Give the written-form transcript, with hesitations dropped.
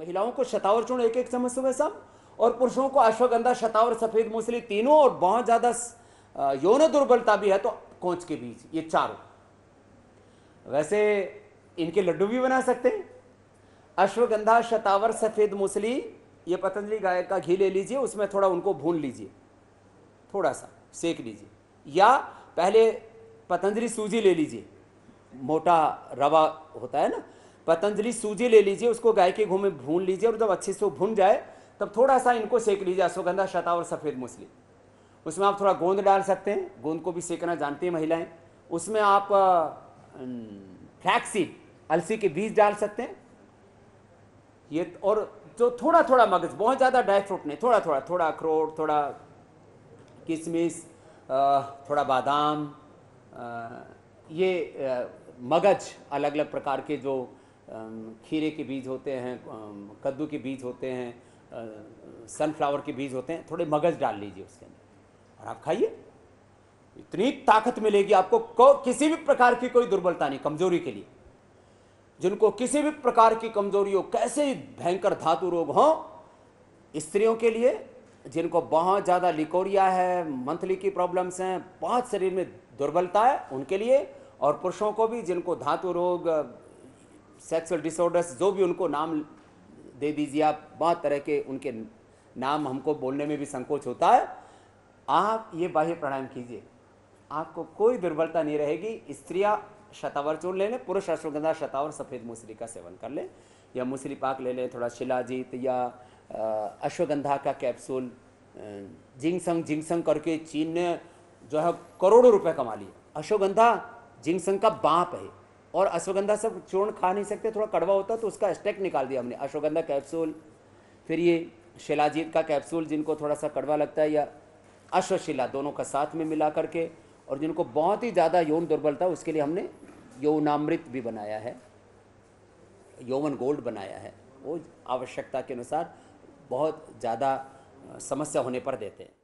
महिलाओं को शतावर चूर्ण 1-1 चम्मच सुबह शाम, और पुरुषों को अश्वगंधा, शतावर, सफेद मूसली तीनों, और बहुत ज्यादा यौन दुर्बलता भी है तो कोंच के बीज, ये चारों। वैसे इनके लड्डू भी बना सकते हैं। अश्वगंधा, शतावर, सफेद मूसली, ये पतंजलि गाय का घी ले लीजिए, उसमें थोड़ा उनको भून लीजिए, थोड़ा सा सेक लीजिए, या पहले पतंजलि सूजी ले लीजिए, मोटा रवा होता है ना, पतंजलि सूजी ले लीजिए, उसको गाय के घी में भून लीजिए, और जब अच्छे से वो भून जाए तब थोड़ा सा इनको सेक लीजिए, अश्वगंधा, शतावर, सफेद मूसली। उसमें आप थोड़ा गोंद डाल सकते हैं, गोंद को भी सेकना जानती हैं महिलाएं। उसमें आप फ्लैक्सीड, अलसी के बीज डाल सकते हैं ये, और जो थोड़ा थोड़ा मगज, बहुत ज़्यादा ड्राई फ्रूट नहीं, थोड़ा थोड़ा, थोड़ा अखरोट, थोड़ा किशमिश, थोड़ा बादाम, ये मगज, अलग अलग प्रकार के जो खीरे के बीज होते हैं, कद्दू के बीज होते हैं, सनफ्लावर के बीज होते हैं, थोड़े मगज डाल लीजिए उसके अंदर और आप खाइए। इतनी ताकत मिलेगी आपको, किसी भी प्रकार की कोई दुर्बलता नहीं। कमजोरी के लिए, जिनको किसी भी प्रकार की कमजोरी हो, कैसे भयंकर धातु रोग हो, स्त्रियों के लिए जिनको बहुत ज़्यादा लिकोरिया है, मंथली की प्रॉब्लम्स हैं, बहुत शरीर में दुर्बलता है, उनके लिए, और पुरुषों को भी जिनको धातु रोग, सेक्सुअल डिसऑर्डर्स, जो भी उनको नाम दे दीजिए आप, बहुत तरह के उनके नाम हमको बोलने में भी संकोच होता है। आप ये बाह्य प्राणायाम कीजिए, आपको कोई दुर्बलता नहीं रहेगी। स्त्रियां शतावर चूर्ण ले लें, पुरुष अश्वगंधा, शतावर, सफ़ेद मूसली का सेवन कर लें, या मूसली पाक ले लें, थोड़ा शिलाजीत या अश्वगंधा का कैप्सूल। जिंगसंग, जिंगसंग करके चीन ने जो है करोड़ों रुपए कमा लिए। अश्वगंधा जिंगसंग का बाप है, और अश्वगंधा सब चूर्ण खा नहीं सकते, थोड़ा कड़वा होता, तो उसका स्टेक निकाल दिया हमने, अश्वगंधा कैप्सूल। फिर ये शिलाजीत का कैप्सूल, जिनको थोड़ा सा कड़वा लगता है, या अश्वशिला, दोनों का साथ में मिला करके। और जिनको बहुत ही ज़्यादा यौन दुर्बलता, उसके लिए हमने यौनामृत भी बनाया है, यौवन गोल्ड बनाया है, वो आवश्यकता के अनुसार बहुत ज़्यादा समस्या होने पर देते हैं।